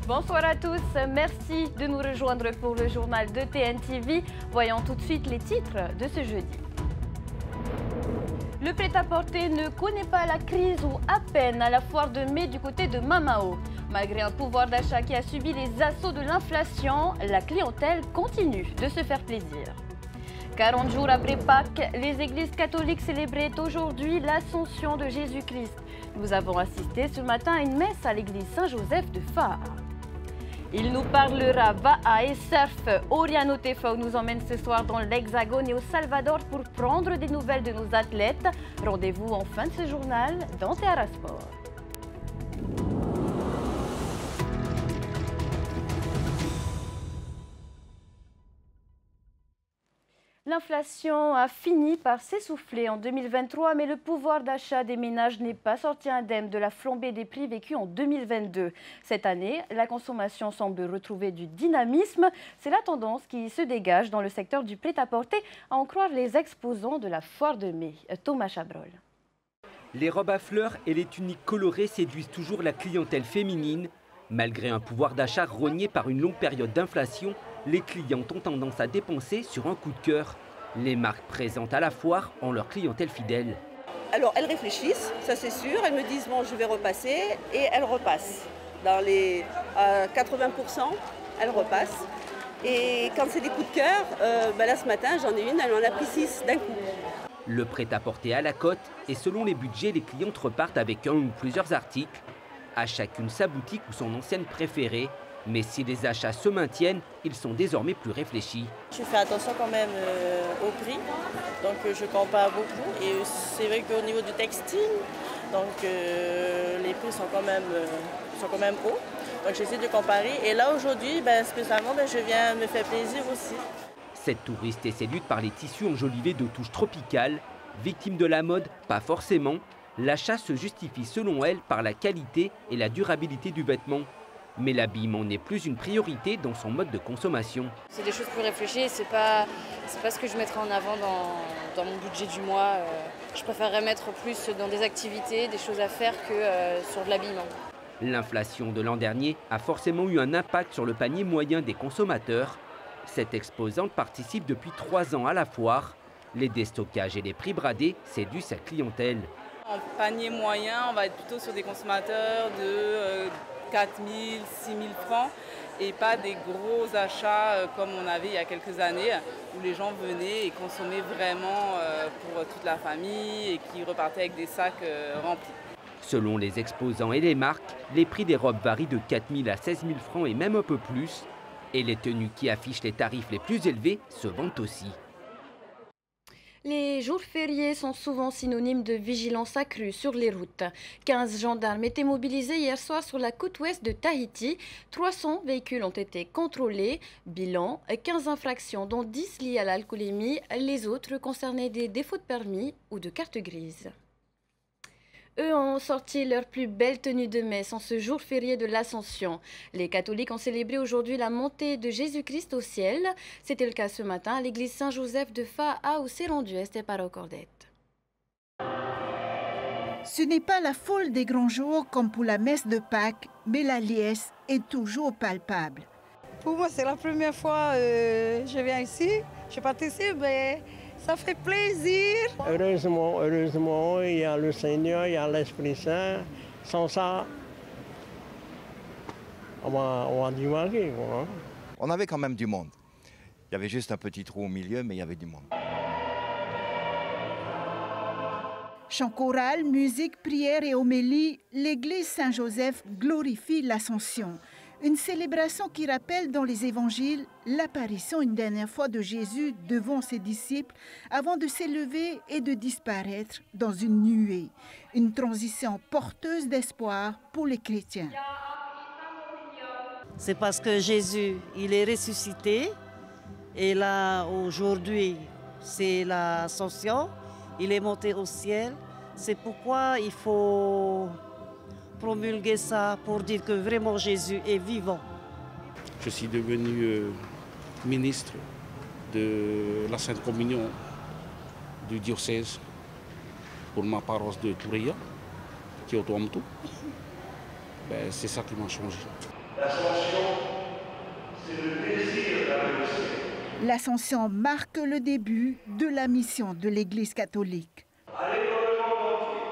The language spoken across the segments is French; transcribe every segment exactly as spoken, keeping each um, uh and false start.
Bonsoir à tous, merci de nous rejoindre pour le journal de T N T V. Voyons tout de suite les titres de ce jeudi. Le prêt-à-porter ne connaît pas la crise ou à peine à la foire de mai du côté de Mamao. Malgré un pouvoir d'achat qui a subi les assauts de l'inflation, la clientèle continue de se faire plaisir. quarante jours après Pâques, les églises catholiques célébraient aujourd'hui l'Ascension de Jésus-Christ. Nous avons assisté ce matin à une messe à l'église Saint-Joseph de Fara. Il nous parlera Va'a et surf. Oriano Tefao nous emmène ce soir dans l'Hexagone et au Salvador pour prendre des nouvelles de nos athlètes. Rendez-vous en fin de ce journal dans Terra Sport. L'inflation a fini par s'essouffler en deux mille vingt-trois, mais le pouvoir d'achat des ménages n'est pas sorti indemne de la flambée des prix vécue en deux mille vingt-deux. Cette année, la consommation semble retrouver du dynamisme. C'est la tendance qui se dégage dans le secteur du prêt-à-porter, à en croire les exposants de la foire de mai. Thomas Chabrol. Les robes à fleurs et les tuniques colorées séduisent toujours la clientèle féminine. Malgré un pouvoir d'achat rogné par une longue période d'inflation, les clientes ont tendance à dépenser sur un coup de cœur. Les marques présentes à la foire ont leur clientèle fidèle. Alors elles réfléchissent, ça c'est sûr, elles me disent bon je vais repasser et elles repassent. Dans les euh, quatre-vingts pour cent, elles repassent. Et quand c'est des coups de cœur, euh, ben là ce matin j'en ai une, elle en a pris six d'un coup. Le prêt-à-porter à la cote et selon les budgets, les clientes repartent avec un ou plusieurs articles. À chacune sa boutique ou son enseigne préférée. Mais si les achats se maintiennent, ils sont désormais plus réfléchis. Je fais attention quand même euh, au prix, donc euh, je compare beaucoup. Et c'est vrai qu'au niveau du textile, donc euh, les prix sont quand même, euh, sont quand même hauts. Donc j'essaie de comparer. Et là aujourd'hui, ben, spécialement, ben, je viens me faire plaisir aussi. Cette touriste est séduite par les tissus enjolivés de touches tropicales. Victime de la mode, pas forcément. L'achat se justifie selon elle par la qualité et la durabilité du vêtement. Mais l'habillement n'est plus une priorité dans son mode de consommation. C'est des choses plus réfléchies, c'est pas, c'est pas ce que je mettrais en avant dans, dans mon budget du mois. Je préférerais mettre plus dans des activités, des choses à faire que euh, sur de l'habillement. L'inflation de l'an dernier a forcément eu un impact sur le panier moyen des consommateurs. Cette exposante participe depuis trois ans à la foire. Les déstockages et les prix bradés séduisent sa clientèle. En panier moyen, on va être plutôt sur des consommateurs de euh, quatre mille, six mille francs et pas des gros achats comme on avait il y a quelques années où les gens venaient et consommaient vraiment pour toute la famille et qui repartaient avec des sacs remplis. Selon les exposants et les marques, les prix des robes varient de quatre mille à seize mille francs et même un peu plus. Et les tenues qui affichent les tarifs les plus élevés se vendent aussi. Les jours fériés sont souvent synonymes de vigilance accrue sur les routes. quinze gendarmes étaient mobilisés hier soir sur la côte ouest de Tahiti. trois cents véhicules ont été contrôlés. Bilan, quinze infractions, dont dix liées à l'alcoolémie. Les autres concernaient des défauts de permis ou de carte grise. Eux ont sorti leur plus belle tenue de messe en ce jour férié de l'Ascension. Les catholiques ont célébré aujourd'hui la montée de Jésus-Christ au ciel. C'était le cas ce matin à l'église Saint-Joseph de Fa'a où s'est rendu Esteparo Cordette. Ce n'est pas la foule des grands jours comme pour la messe de Pâques, mais la liesse est toujours palpable. Pour moi, c'est la première fois que euh, je viens ici. Je participe et ça fait plaisir. Heureusement, heureusement, il y a le Seigneur, il y a l'Esprit Saint. Sans ça, on va, on va du manquer. Hein. On avait quand même du monde. Il y avait juste un petit trou au milieu, mais il y avait du monde. Chant choral, musique, prière et homélie, l'église Saint-Joseph glorifie l'Ascension. Une célébration qui rappelle dans les évangiles l'apparition une dernière fois de Jésus devant ses disciples avant de s'élever et de disparaître dans une nuée. Une transition porteuse d'espoir pour les chrétiens. C'est parce que Jésus, il est ressuscité et là aujourd'hui c'est l'ascension, il est monté au ciel. C'est pourquoi il faut promulguer ça pour dire que vraiment Jésus est vivant. Je suis devenu euh, ministre de la Sainte Communion du diocèse pour ma paroisse de Toureya, qui est au Tuamtu. Ben, c'est ça qui m'a changé. L'ascension, c'est le désir d'aller au ciel. L'Ascension marque le début de la mission de l'Église catholique. Allez dans le monde entier.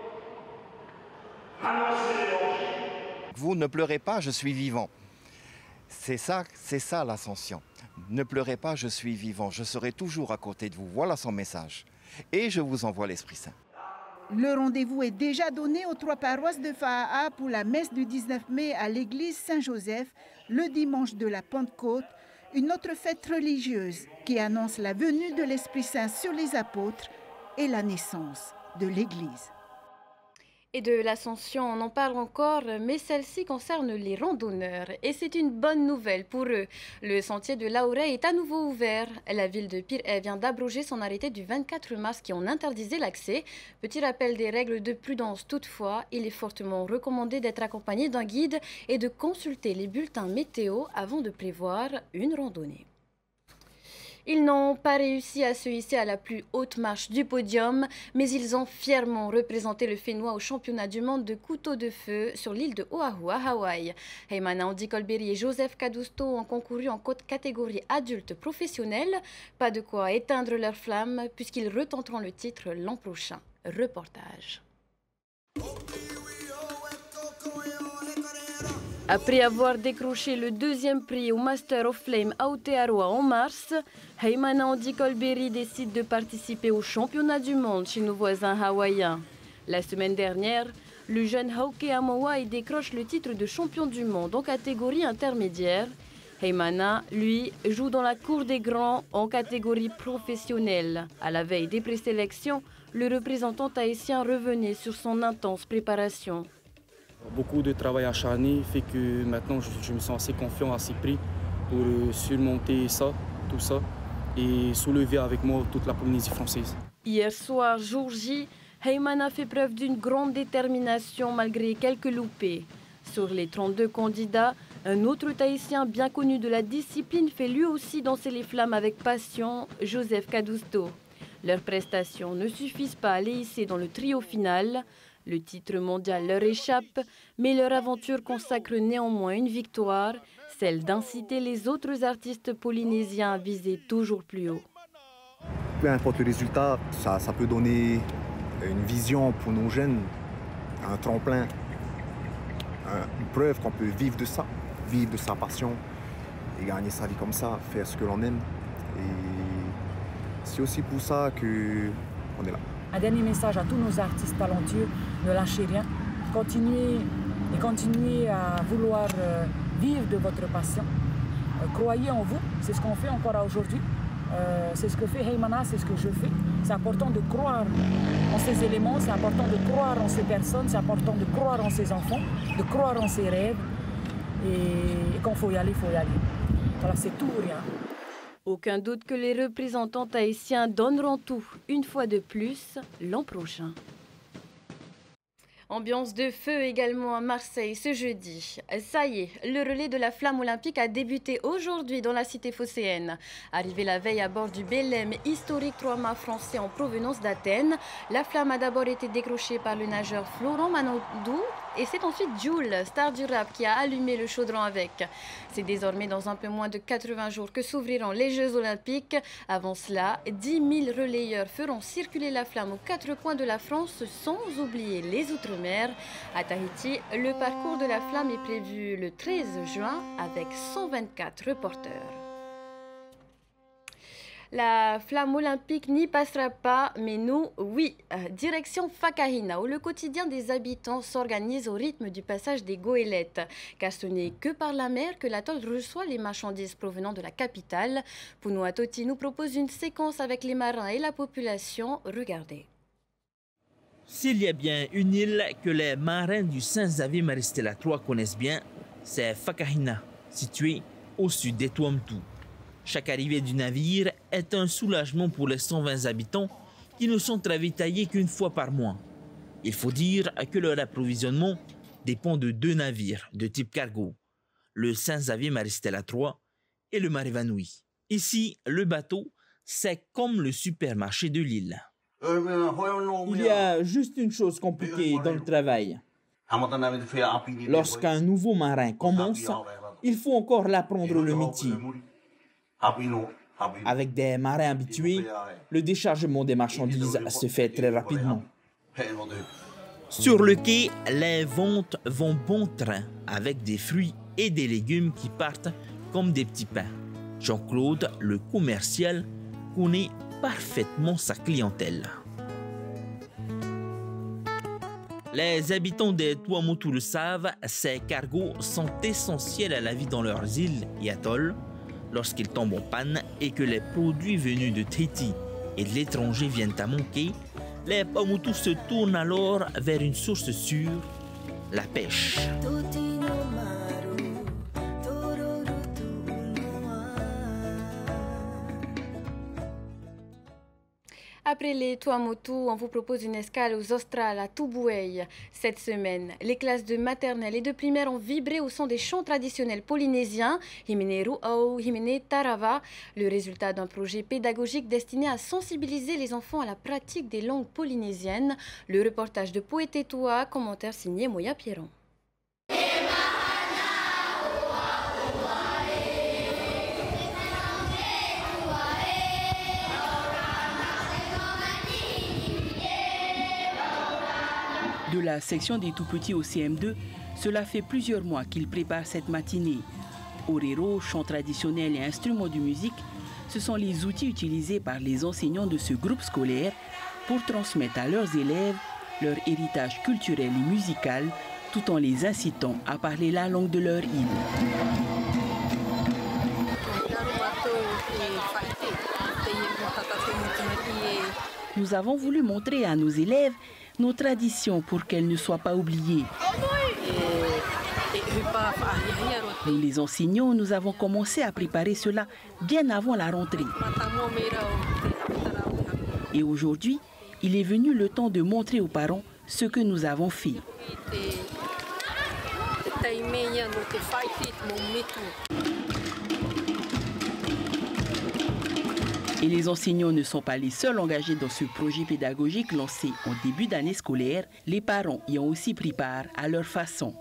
Annoncez l'évangile. Vous ne pleurez pas, je suis vivant. C'est ça, c'est ça l'ascension. Ne pleurez pas, je suis vivant. Je serai toujours à côté de vous. Voilà son message. Et je vous envoie l'Esprit Saint. Le rendez-vous est déjà donné aux trois paroisses de Faaa pour la messe du dix-neuf mai à l'église Saint-Joseph, le dimanche de la Pentecôte, une autre fête religieuse qui annonce la venue de l'Esprit Saint sur les apôtres et la naissance de l'Église. Et de l'Ascension, on en parle encore, mais celle-ci concerne les randonneurs. Et c'est une bonne nouvelle pour eux. Le sentier de Laouré est à nouveau ouvert. La ville de Pirée vient d'abroger son arrêté du vingt-quatre mars qui en interdisait l'accès. Petit rappel des règles de prudence toutefois, il est fortement recommandé d'être accompagné d'un guide et de consulter les bulletins météo avant de prévoir une randonnée. Ils n'ont pas réussi à se hisser à la plus haute marche du podium, mais ils ont fièrement représenté le Fénois au championnat du monde de couteau de feu sur l'île de Oahu à Hawaï. Heymana Andy-Colberry et Joseph Cadusto ont concouru en catégorie adulte professionnel. Pas de quoi éteindre leur flamme puisqu'ils retenteront le titre l'an prochain. Reportage. Après avoir décroché le deuxième prix au Master of Flame à Aotearoa en mars, Heymana Andy-Colberry décide de participer au championnat du monde chez nos voisins hawaïens. La semaine dernière, le jeune Hauke Amowai décroche le titre de champion du monde en catégorie intermédiaire. Heymana, lui, joue dans la cour des grands en catégorie professionnelle. À la veille des présélections, le représentant tahitien revenait sur son intense préparation. Beaucoup de travail acharné fait que maintenant je, je me sens assez confiant, assez pris pour euh, surmonter ça, tout ça et soulever avec moi toute la Polynésie française. Hier soir, jour J, Heymana fait preuve d'une grande détermination malgré quelques loupés. Sur les trente-deux candidats, un autre tahitien bien connu de la discipline fait lui aussi danser les flammes avec passion, Joseph Cadusto. Leurs prestations ne suffisent pas à les hisser dans le trio final. Le titre mondial leur échappe, mais leur aventure consacre néanmoins une victoire, celle d'inciter les autres artistes polynésiens à viser toujours plus haut. Peu importe le résultat, ça, ça peut donner une vision pour nos jeunes, un tremplin, une preuve qu'on peut vivre de ça, vivre de sa passion et gagner sa vie comme ça, faire ce que l'on aime. Et c'est aussi pour ça qu'on est là. Un dernier message à tous nos artistes talentueux, ne lâchez rien, continuez et continuez à vouloir euh, vivre de votre passion. Euh, croyez en vous, c'est ce qu'on fait encore aujourd'hui, euh, c'est ce que fait Heymana, c'est ce que je fais. C'est important de croire en ces éléments, c'est important de croire en ces personnes, c'est important de croire en ces enfants, de croire en ces rêves. Et, et quand il faut y aller, il faut y aller. Voilà, c'est tout ou rien. Aucun doute que les représentants tahitiens donneront tout, une fois de plus, l'an prochain. Ambiance de feu également à Marseille ce jeudi. Ça y est, le relais de la flamme olympique a débuté aujourd'hui dans la cité phocéenne. Arrivé la veille à bord du Belém, historique trois-mâts français en provenance d'Athènes, la flamme a d'abord été décrochée par le nageur Florent Manodou et c'est ensuite Jules, star du rap, qui a allumé le chaudron avec. C'est désormais dans un peu moins de quatre-vingts jours que s'ouvriront les Jeux olympiques. Avant cela, dix mille relayeurs feront circuler la flamme aux quatre coins de la France sans oublier les Outre-mer. À Tahiti, le parcours de la flamme est prévu le treize juin avec cent vingt-quatre reporters. La flamme olympique n'y passera pas, mais nous, oui. Direction Fakahina, où le quotidien des habitants s'organise au rythme du passage des goélettes. Car ce n'est que par la mer que l'atoll reçoit les marchandises provenant de la capitale. Puno Atoti nous propose une séquence avec les marins et la population. Regardez. S'il y a bien une île que les marins du Saint-Xavier Maristella trois connaissent bien, c'est Fakahina, située au sud des Tuamotu. Chaque arrivée du navire est un soulagement pour les cent vingt habitants qui ne sont ravitaillés qu'une fois par mois. Il faut dire que leur approvisionnement dépend de deux navires de type cargo, le Saint-Xavier Maristella trois et le Marivanui. Ici, le bateau, c'est comme le supermarché de l'île. Il y a juste une chose compliquée dans le travail. Lorsqu'un nouveau marin commence, il faut encore l'apprendre le métier. Avec des marins habitués, le déchargement des marchandises se fait très rapidement. Sur le quai, les ventes vont bon train avec des fruits et des légumes qui partent comme des petits pains. Jean-Claude, le commercial, connaît parfaitement sa clientèle. Les habitants des Tuamotu le savent, ces cargos sont essentiels à la vie dans leurs îles et atolls. Lorsqu'ils tombent en panne et que les produits venus de Tahiti et de l'étranger viennent à manquer, les Paumotus se tournent alors vers une source sûre, la pêche. Après les Tuamotu, on vous propose une escale aux Australes à Tubuai. Cette semaine, les classes de maternelle et de primaire ont vibré au son des chants traditionnels polynésiens, Himene Ru'au, Himene Tarava, le résultat d'un projet pédagogique destiné à sensibiliser les enfants à la pratique des langues polynésiennes. Le reportage de Poetetua, commentaire signé Moya Pierron. De la section des tout-petits au C M deux, cela fait plusieurs mois qu'ils préparent cette matinée. Orero, chants traditionnels et instruments de musique, ce sont les outils utilisés par les enseignants de ce groupe scolaire pour transmettre à leurs élèves leur héritage culturel et musical, tout en les incitant à parler la langue de leur île. Nous avons voulu montrer à nos élèves nos traditions pour qu'elles ne soient pas oubliées. Nous les enseignants, nous avons commencé à préparer cela bien avant la rentrée. Et aujourd'hui, il est venu le temps de montrer aux parents ce que nous avons fait. Et les enseignants ne sont pas les seuls engagés dans ce projet pédagogique lancé en début d'année scolaire. Les parents y ont aussi pris part à leur façon.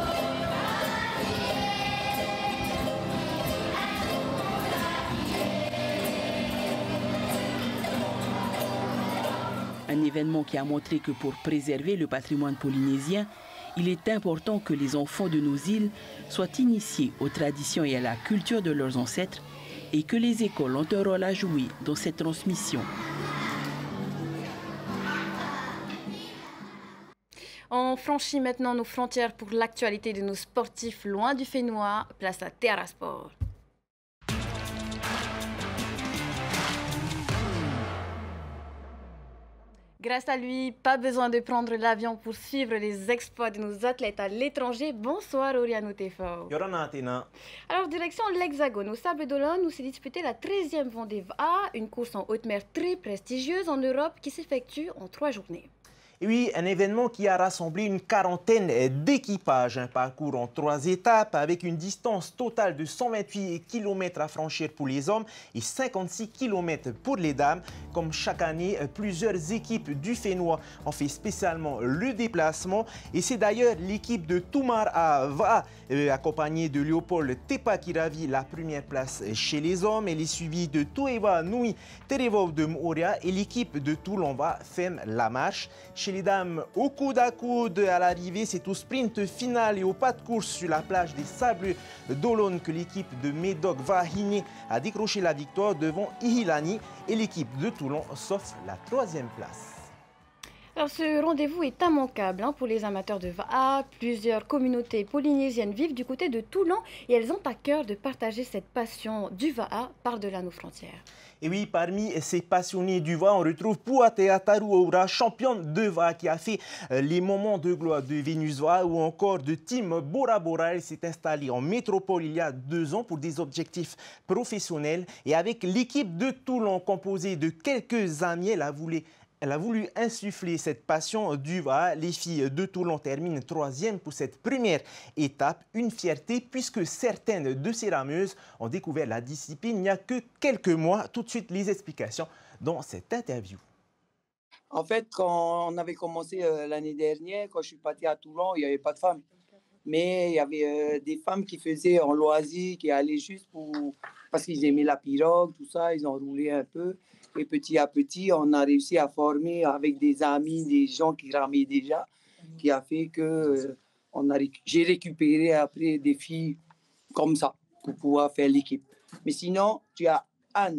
Un événement qui a montré que pour préserver le patrimoine polynésien, il est important que les enfants de nos îles soient initiés aux traditions et à la culture de leurs ancêtres, et que les écoles ont un rôle à jouer dans cette transmission. On franchit maintenant nos frontières pour l'actualité de nos sportifs loin du Fénois. Place à Terra Sport. Grâce à lui, pas besoin de prendre l'avion pour suivre les exploits de nos athlètes à l'étranger. Bonsoir Oriano Tefao. Alors direction l'Hexagone, au Sable d'Olonne, où s'est disputée la treizième Vendée V A, une course en haute mer très prestigieuse en Europe qui s'effectue en trois journées. Et oui, un événement qui a rassemblé une quarantaine d'équipages, un parcours en trois étapes avec une distance totale de cent vingt-huit kilomètres à franchir pour les hommes et cinquante-six kilomètres pour les dames. Comme chaque année, plusieurs équipes du Fénois ont fait spécialement le déplacement et c'est d'ailleurs l'équipe de Tumara Va, euh, accompagnée de Léopold Tepa qui ravit la première place chez les hommes. Elle est suivie de Tueva Nui Terevov de Moria et l'équipe de Toulon Va ferme la marche. Chez les dames, au coude à coude à l'arrivée, c'est au sprint final et au pas de course sur la plage des Sables d'Olonne que l'équipe de Médoc Vahine a décroché la victoire devant Ihilani et l'équipe de Toulon s'offre la troisième place. Alors ce rendez-vous est immanquable hein, pour les amateurs de V A. Plusieurs communautés polynésiennes vivent du côté de Toulon et elles ont à cœur de partager cette passion du V A par-delà nos frontières. Et oui, parmi ces passionnés du V A, on retrouve Puatea Taruaura, championne de V A qui a fait les moments de gloire de Vénus V A ou encore de Team Bora Bora. Elle s'est installée en métropole il y a deux ans pour des objectifs professionnels. Et avec l'équipe de Toulon composée de quelques amis, elle a voulu Elle a voulu insuffler cette passion du V A. Les filles de Toulon terminent troisième pour cette première étape. Une fierté puisque certaines de ces rameuses ont découvert la discipline il n'y a que quelques mois. Tout de suite, les explications dans cette interview. En fait, quand on avait commencé euh, l'année dernière, quand je suis parti à Toulon, il n'y avait pas de femmes. Mais il y avait euh, des femmes qui faisaient en loisir, qui allaient juste pour... parce qu'ils aimaient la pirogue, tout ça, ils ont roulé un peu. Et petit à petit, on a réussi à former avec des amis, des gens qui ramaient déjà, qui a fait que euh, on a, j'ai récupéré après des filles comme ça pour pouvoir faire l'équipe. Mais sinon, tu as Anne,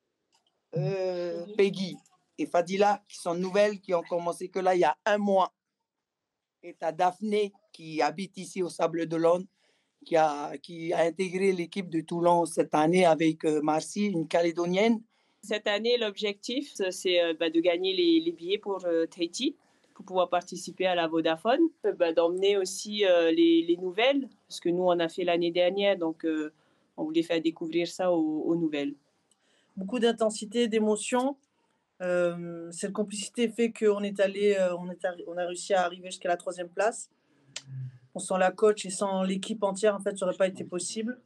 euh, Peggy et Fadila qui sont nouvelles, qui ont commencé que là il y a un mois. Et tu as Daphné qui habite ici au Sable d'Olonne, qui a, qui a intégré l'équipe de Toulon cette année avec euh, Marcy, une Calédonienne. Cette année, l'objectif, c'est euh, bah, de gagner les, les billets pour euh, Tahiti, pour pouvoir participer à la Vodafone, euh, bah, d'emmener aussi euh, les, les nouvelles, parce que nous, on a fait l'année dernière, donc euh, on voulait faire découvrir ça aux, aux nouvelles. Beaucoup d'intensité, d'émotion. Euh, cette complicité fait qu'on est allé, euh, on, est on a réussi à arriver jusqu'à la troisième place. On sent la coach et sans l'équipe entière, en fait, ça n'aurait pas été possible.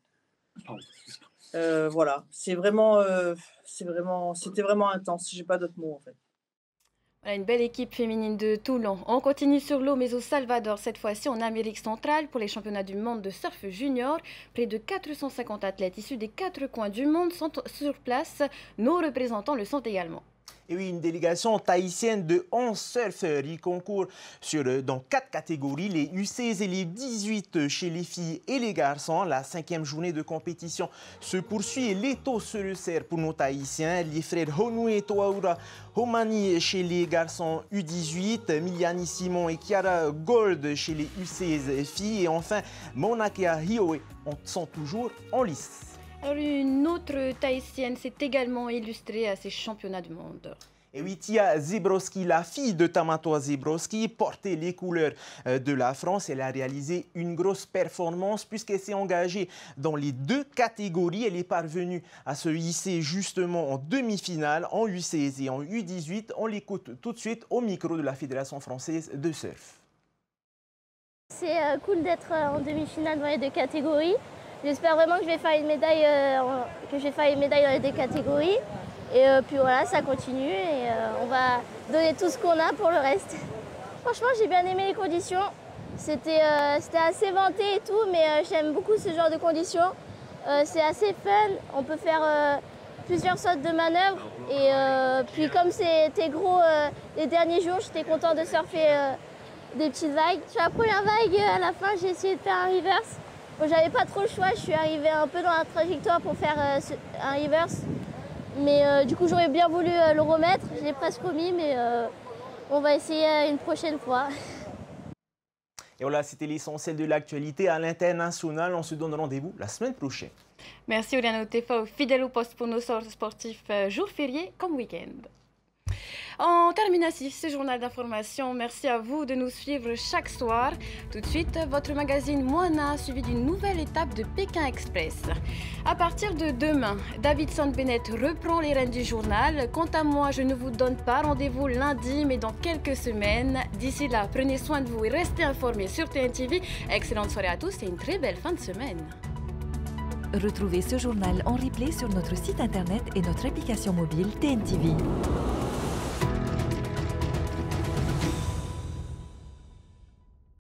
Euh, voilà, c'est vraiment, euh, c'est vraiment, c'était vraiment intense. J'ai pas d'autres mots en fait. Voilà une belle équipe féminine de Toulon. On continue sur l'eau, mais au Salvador, cette fois-ci en Amérique centrale, pour les championnats du monde de surf junior. Près de quatre cent cinquante athlètes issus des quatre coins du monde sont sur place. Nos représentants le sont également. Et oui, une délégation tahitienne de onze surfeurs y concourt sur, dans quatre catégories, les U seize et les dix-huit chez les filles et les garçons. La cinquième journée de compétition se poursuit et l'étau se resserre pour nos Tahitiens. Les frères Honoué Toaura Homani chez les garçons U dix-huit, Miliani Simon et Chiara Gold chez les U seize filles et enfin Monakea Hioe sont toujours en lice. Alors une autre Tahitienne s'est également illustrée à ces championnats du monde. Et oui, Tia Zebrowski, la fille de Tamatoa Zebrowski, portait les couleurs de la France. Elle a réalisé une grosse performance puisqu'elle s'est engagée dans les deux catégories. Elle est parvenue à se hisser justement en demi-finale en U seize et en U dix-huit. On l'écoute tout de suite au micro de la Fédération française de surf. C'est cool d'être en demi-finale dans les deux catégories. J'espère vraiment que je vais faire une médaille, euh, que je vais faire une médaille dans les deux catégories. Et euh, puis voilà, ça continue et euh, on va donner tout ce qu'on a pour le reste. Franchement, j'ai bien aimé les conditions. C'était euh, c'était assez venté et tout, mais euh, j'aime beaucoup ce genre de conditions. Euh, c'est assez fun, on peut faire euh, plusieurs sortes de manœuvres. Et euh, puis comme c'était gros euh, les derniers jours, j'étais contente de surfer euh, des petites vagues. Sur la première vague, à la fin, j'ai essayé de faire un reverse. Bon, j'avais pas trop le choix, je suis arrivée un peu dans la trajectoire pour faire euh, un reverse. Mais euh, du coup, j'aurais bien voulu euh, le remettre, je l'ai presque remis, mais euh, on va essayer euh, une prochaine fois. Et voilà, c'était l'essentiel de l'actualité à l'international. On se donne rendez-vous la semaine prochaine. Merci Oriana Otefa, fidèle au poste pour nos sportifs, euh, jour férié comme week-end. On termine ainsi ce journal d'information. Merci à vous de nous suivre chaque soir. Tout de suite, votre magazine Moana, suivi d'une nouvelle étape de Pékin Express. À partir de demain, Davidson Bennett reprend les rênes du journal. Quant à moi, je ne vous donne pas rendez-vous lundi, mais dans quelques semaines. D'ici là, prenez soin de vous et restez informés sur T N T V. Excellente soirée à tous et une très belle fin de semaine. Retrouvez ce journal en replay sur notre site internet et notre application mobile T N T V.